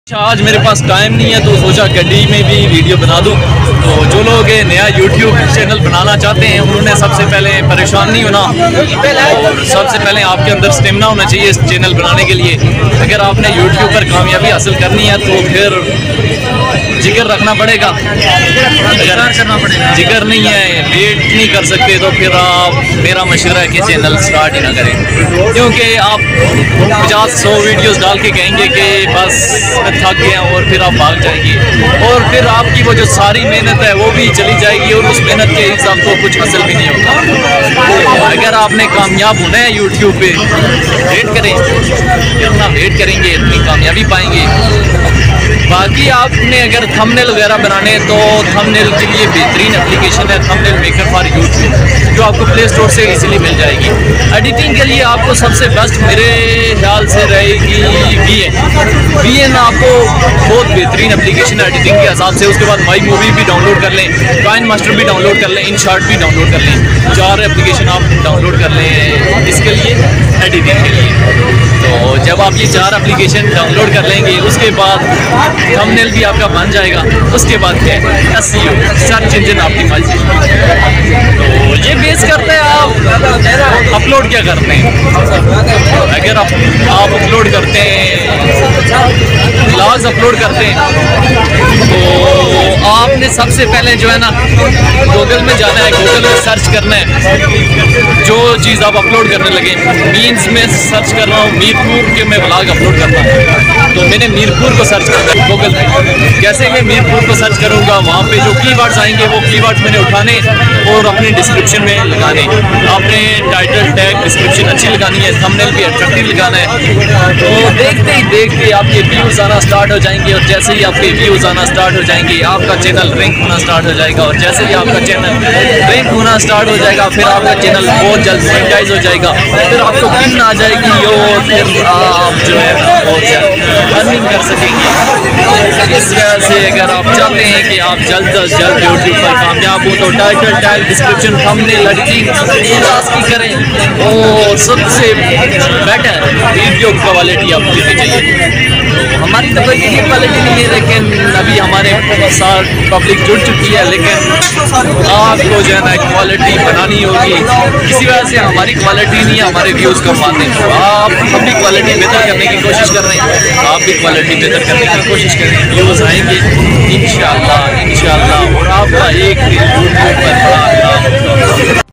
آج میرے پاس ٹائم نہیں ہے تو سوچا گڈی میں بھی ویڈیو بنا دوں. تو جو لوگ نیا یوٹیوب چینل بنانا چاہتے ہیں انہوں نے سب سے پہلے پریشان نہیں ہونا اور سب سے پہلے آپ کے اندر اسٹیمنا ہونا چاہیے اس چینل بنانے کے لیے. اگر آپ نے یوٹیوب پر کامیابی حاصل کرنی ہے تو پھر جگر رکھنا پڑے گا. جگر نہیں ہے, ویٹ نہیں کر سکتے تو پھر آپ میرا مشورہ ہے کہ چینل سٹارٹ ہی نہ کریں, کیونکہ آپ 50-100 ویڈیوز ڈال کے کہیں گے کہ بس تھک گیا اور پھر آپ بھاگ جائیں گے اور پھر آپ کی وہ جو ساری محنت ہے وہ بھی چلی جائے گی اور اس محنت کے حساب کو کچھ حاصل بھی نہیں ہوگا. اگر آپ نے کامیاب ہونا ہے یوٹیوب پہ ویٹ کریں, جتنا ویٹ کریں گے اتنی کامیابی پائیں گے. باقی آپ نے اگر تھمبنیل وغیرہ بنانے ہیں تو تھمبنیل کے لیے بہترین اپلیکیشن ہے تھمبنیل میکر فار یوٹیوب, جو آپ کو پلے اسٹور سے ایزیلی مل جائے گی. ایڈیٹنگ کے لیے آپ کو سب سے بیسٹ میرے خیال سے رہے گی وی این. آپ کو بہت بہترین اپلیکیشن ہے ایڈیٹنگ کے حساب سے. اس کے بعد مائی مووی بھی ڈاؤن لوڈ کر لیں, کائن ماسٹر بھی ڈاؤن لوڈ کر لیں, ان شارٹ بھی ڈاؤن لوڈ کر لیں. 4 اپلیکیشن آپ ڈاؤن لوڈ کر لیں اس کے لیے ایڈیٹنگ کے لیے. تو جب آپ یہ 4 اپلیکیشن ڈاؤن لوڈ کر لیں گے اس کے بعد تھمبنیل بھی آپ کا بن جائے گا. اس کے بعد کیا ہے SEO, سرچ انجن آپٹیمائزیشن. تو یہ بیس کرتے ہیں آپ اپلوڈ کیا کرتے ہیں. اگر آپ اپلوڈ کرتے ہیں ولاگز اپلوڈ کرتے ہیں تو آپ نے سب سے پہلے جو ہے نا گوگل میں جانا ہے, گوگل میں سرچ کرنا ہے جو چیز آپ اپلوڈ کرنے لگے. مینس میں سرچ کر رہا ہوں میرپور کے میں ولاگ اپلوڈ کرتا ہوں تو میں نے میرپور کو سرچ کرنا ہے گوگل میں. جیسے میں میرپور کو سرچ کروں گا وہاں پہ جو کی ورڈز آئیں گے وہ کی ورڈز میں نے اٹھانے اور اپنی ڈسکرپشن میں لگانے. آپ نے ٹائٹل ٹیگ ڈسکرپشن اچھی لگانی ہے, تھمبنیل بھی اٹریکٹیو لگانا ہے. تو دیکھتے ہی دیکھتے آپ کے ویوز آنا اسٹارٹ ہو جائیں گے اور جیسے ہی آپ کے ویوز آنا اسٹارٹ ہو جائیں گے آپ کا چینل رینک ہونا اسٹارٹ ہو جائے گا. اور جیسے ہی آپ کا چینل رینک ہونا اسٹارٹ ہو جائے گا پھر آپ کا چینل بہت جلد مونیٹائز ہو جائے گا. پھر آپ کو پن آ جائے گی اور پھر آپ جو ہے بہت ارننگ کر سکیں گے. اس وجہ سے اگر آپ چاہتے ہیں کہ آپ جلد از جلد یوٹیوب پر کامیاب ہو تو title tag description thumbnail editing کی کریں اور سب سے بیٹر ویڈیو کوالٹی آپ کو دینی چاہیے. تو ہماری تو کوئی یہ کوالٹی نہیں ہے لیکن ابھی ہمارے ساتھ پبلک جڑ چکی ہے, لیکن آپ کو جو ہے نا کوالٹی بنانی ہوگی. اسی وجہ سے ہماری کوالٹی نہیں ہے, ہمارے ویوز کم آتے ہیں. تو آپ اپنی کوالٹی بہتر کرنے کی کوشش کر رہے ہیں, آپ بھی کوالٹی بہتر کرنے کی کوشش کریں. ویوز آئیں گے انشاءاللہ اور آپ کا ایک دن یوٹیوب پر بڑا